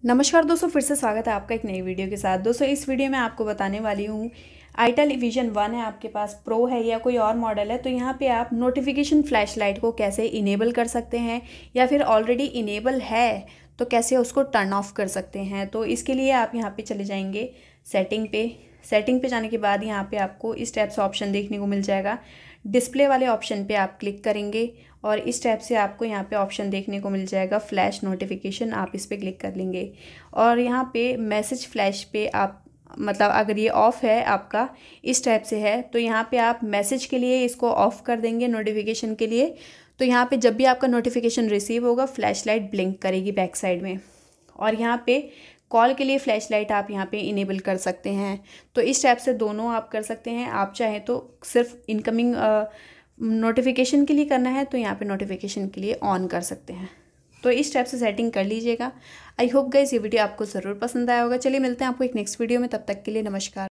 नमस्कार दोस्तों, फिर से स्वागत है आपका एक नई वीडियो के साथ। दोस्तों इस वीडियो में आपको बताने वाली हूँ आईटेल विजन 1 है, आपके पास प्रो है या कोई और मॉडल है तो यहाँ पे आप नोटिफिकेशन फ्लैश लाइट को कैसे इनेबल कर सकते हैं, या फिर ऑलरेडी इनेबल है तो कैसे उसको टर्न ऑफ कर सकते हैं। तो इसके लिए आप यहाँ पे चले जाएंगे सेटिंग पे जाने के बाद यहाँ पे आपको इस टाइप से ऑप्शन देखने को मिल जाएगा। डिस्प्ले वाले ऑप्शन पे आप क्लिक करेंगे और इस टाइप से आपको यहाँ पे ऑप्शन देखने को मिल जाएगा फ्लैश नोटिफिकेशन, आप इस पर क्लिक कर लेंगे। और यहाँ पे मैसेज फ्लैश पे आप मतलब अगर ये ऑफ़ है आपका इस टाइप से है तो यहाँ पे आप मैसेज के लिए इसको ऑफ़ कर देंगे नोटिफिकेशन के लिए। तो यहाँ पे जब भी आपका नोटिफिकेशन रिसीव होगा फ्लैश लाइट ब्लिंक करेगी बैक साइड में। और यहाँ पे कॉल के लिए फ्लैश लाइट आप यहाँ पे इनेबल कर सकते हैं। तो इस टाइप से दोनों आप कर सकते हैं। आप चाहें तो सिर्फ इनकमिंग नोटिफिकेशन के लिए करना है तो यहाँ पे नोटिफिकेशन के लिए ऑन कर सकते हैं। तो इस टाइप से सेटिंग कर लीजिएगा। आई होप गाइस ये वीडियो आपको ज़रूर पसंद आया होगा। चलिए मिलते हैं आपको एक नेक्स्ट वीडियो में, तब तक के लिए नमस्कार।